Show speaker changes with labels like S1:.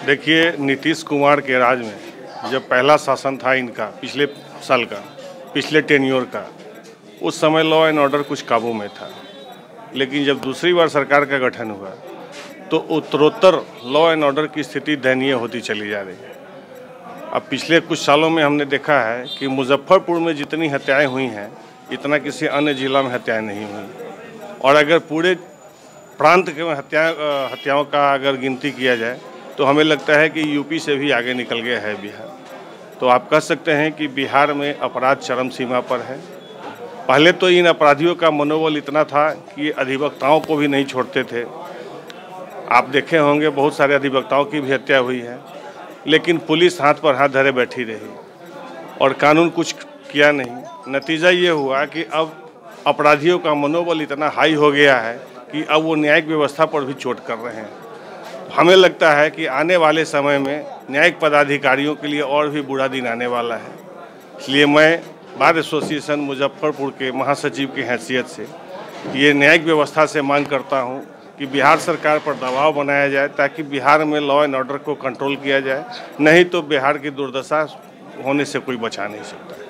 S1: देखिए, नीतीश कुमार के राज में जब पहला शासन था इनका पिछले साल का, पिछले टेन्योर का, उस समय लॉ एंड ऑर्डर कुछ काबू में था। लेकिन जब दूसरी बार सरकार का गठन हुआ तो उत्तरोत्तर लॉ एंड ऑर्डर की स्थिति दयनीय होती चली जा रही है। अब पिछले कुछ सालों में हमने देखा है कि मुजफ्फरपुर में जितनी हत्याएं हुई हैं, इतना किसी अन्य जिला में हत्याएं नहीं हुई। और अगर पूरे प्रांत के हत्याओं का अगर गिनती किया जाए तो हमें लगता है कि यूपी से भी आगे निकल गया है बिहार। तो आप कह सकते हैं कि बिहार में अपराध चरम सीमा पर है। पहले तो इन अपराधियों का मनोबल इतना था कि अधिवक्ताओं को भी नहीं छोड़ते थे। आप देखे होंगे बहुत सारे अधिवक्ताओं की भी हत्या हुई है, लेकिन पुलिस हाथ पर हाथ धरे बैठी रही और कानून कुछ किया नहीं। नतीजा ये हुआ कि अब अपराधियों का मनोबल इतना हाई हो गया है कि अब वो न्यायिक व्यवस्था पर भी चोट कर रहे हैं। हमें लगता है कि आने वाले समय में न्यायिक पदाधिकारियों के लिए और भी बुरा दिन आने वाला है। इसलिए मैं बार एसोसिएशन मुजफ्फरपुर के महासचिव की हैसियत से ये न्यायिक व्यवस्था से मांग करता हूं कि बिहार सरकार पर दबाव बनाया जाए ताकि बिहार में लॉ एंड ऑर्डर को कंट्रोल किया जाए। नहीं तो बिहार की दुर्दशा होने से कोई बचा नहीं सकता।